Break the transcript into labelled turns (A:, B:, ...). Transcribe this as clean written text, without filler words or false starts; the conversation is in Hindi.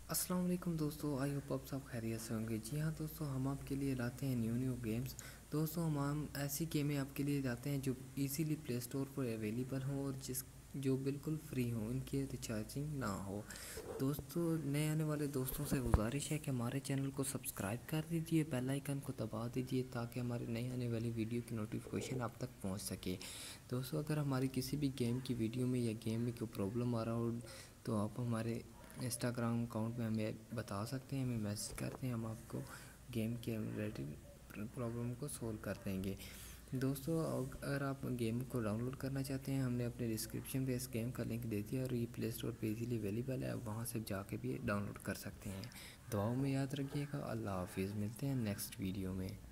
A: अस्सलाम वालेकुम दोस्तों, आई होप आप सब खैरियत से होंगे। जी हाँ दोस्तों, हम आपके लिए लाते हैं न्यू गेम्स। दोस्तों हम ऐसी गेमें आपके लिए लाते हैं जो इजीली प्ले स्टोर पर अवेलेबल हो और जो बिल्कुल फ्री हो, इनकी रिचार्जिंग ना हो। दोस्तों नए आने वाले दोस्तों से गुजारिश है कि हमारे चैनल को सब्सक्राइब कर दीजिए, बेल आइकन को दबा दीजिए ताकि हमारे नए आने वाली वीडियो की नोटिफिकेशन आप तक पहुंच सके। दोस्तों अगर हमारी किसी भी गेम की वीडियो में या गेम में कोई प्रॉब्लम आ रहा हो तो आप हमारे इंस्टाग्राम अकाउंट में हमें बता सकते हैं, हमें मैसेज करते हैं, हम आपको गेम के रिलेटेड प्रॉब्लम को सोल्व कर देंगे। दोस्तों अगर आप गेम को डाउनलोड करना चाहते हैं, हमने अपने डिस्क्रिप्शन पे इस गेम का लिंक दे दिया और ये प्ले स्टोर पे इजीली अवेलेबल है, आप वहाँ से जाके भी डाउनलोड कर सकते हैं। दुआओं में याद रखिएगा। अल्लाह हाफिज़, मिलते हैं नेक्स्ट वीडियो में।